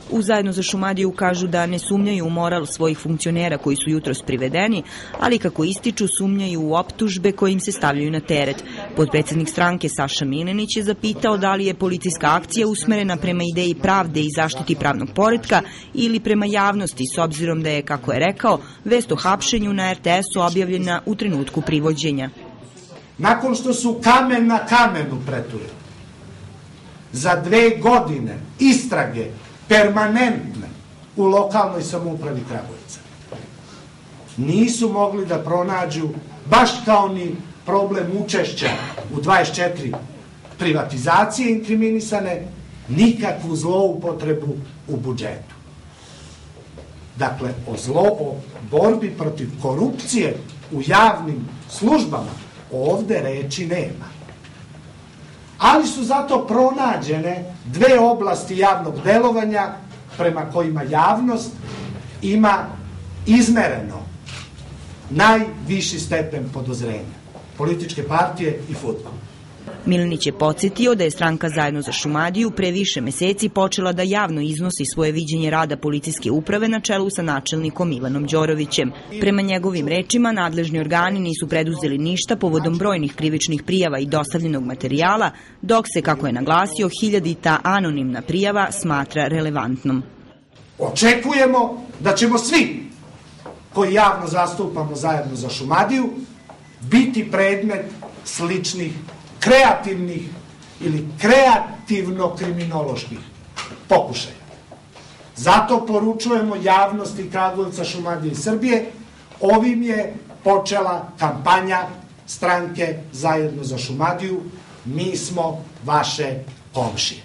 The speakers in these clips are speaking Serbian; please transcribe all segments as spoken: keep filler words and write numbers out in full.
U Zajedno za Šumadiju kažu da ne sumnjaju u moral svojih funkcionera koji su jutros privedeni, ali kako ističu sumnjaju u optužbe koje im se stavljaju na teret. Potpredsednik stranke Saša Milenić je zapitao da li je policijska akcija usmerena prema ideji pravde i zaštiti pravnog poretka ili prema javnosti, s obzirom da je, kako je rekao, vest o hapšenju na er te esu objavljena u trenutku privođenja. Nakon što su kamen na kamenu preturili, za dve godine istrage permanentne u lokalnoj samoupravi Kragujevca, nisu mogli da pronađu, baš kao ni problem učešća u dvadeset četiri privatizacije inkriminisane, nikakvu zloupotrebu u budžetu. Dakle, o, zlo, o borbi protiv korupcije u javnim službama ovde reči nema. Ali su zato pronađene dve oblasti javnog delovanja prema kojima javnost ima izmereno najviši stepen podozrenja. Političke partije i fudbal. Milenić je podsjetio da je stranka Zajedno za Šumadiju pre više meseci počela da javno iznosi svoje viđenje rada policijske uprave na čelu sa načelnikom Ivanom Đorovićem. Prema njegovim rečima, nadležni organi nisu preduzeli ništa povodom brojnih krivičnih prijava i dostavljenog materijala, dok se, kako je naglasio, hiljadita anonimna prijava smatra relevantnom. Očekujemo da ćemo svi koji javno zastupamo Zajedno za Šumadiju biti predmet sličnih kreativnih ili kreativno-kriminoloških pokušaja. Zato poručujemo javnosti Kragujevca, Šumadije i Srbije, ovim je počela kampanja stranke Zajedno za Šumadiju, mi smo vaše komšije.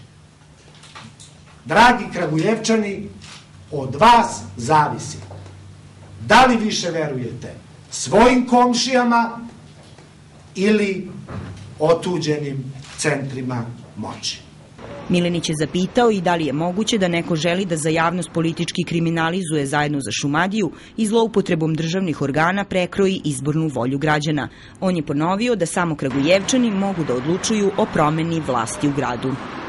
Dragi Kragujevčani, od vas zavisi da li više verujete svojim komšijama ili otuđenim centrima moći. Milenić je zapitao i da li je moguće da neko želi da za javnost politički kriminalizuje Zajedno za Šumadiju i zloupotrebom državnih organa prekroji izbornu volju građana. On je ponovio da samo Kragujevčani mogu da odlučuju o promeni vlasti u gradu.